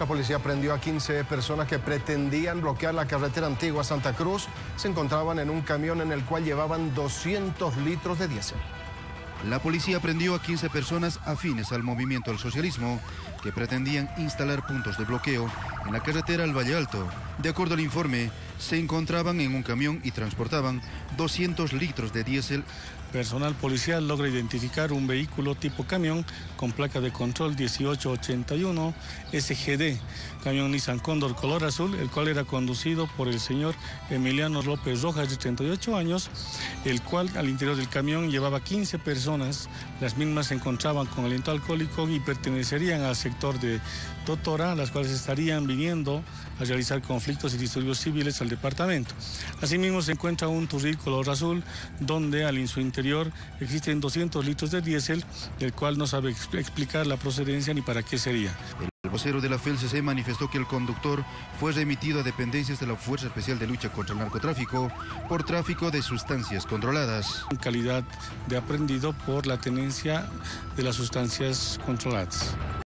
La policía prendió a 15 personas que pretendían bloquear la carretera antigua Santa Cruz. Se encontraban en un camión en el cual llevaban 200 litros de diésel. La policía prendió a 15 personas afines al movimiento al socialismo que pretendían instalar puntos de bloqueo en la carretera al Valle Alto. De acuerdo al informe, se encontraban en un camión y transportaban 200 litros de diésel. Personal policial logra identificar un vehículo tipo camión con placa de control 1881 SGD, camión Nissan Cóndor color azul, el cual era conducido por el señor Emiliano López Rojas, de 38 años, el cual al interior del camión llevaba 15 personas. Las mismas se encontraban con aliento alcohólico y pertenecerían al sector de Totora, las cuales estarían viniendo a realizar conflictos y disturbios civiles al departamento. Asimismo se encuentra un turril color azul, donde en su interior existen 200 litros de diésel, del cual no sabe explicar la procedencia ni para qué sería. El vocero de la FELCC manifestó que el conductor fue remitido a dependencias de la Fuerza Especial de Lucha contra el Narcotráfico por tráfico de sustancias controladas. En calidad de aprendido por la tenencia de las sustancias controladas.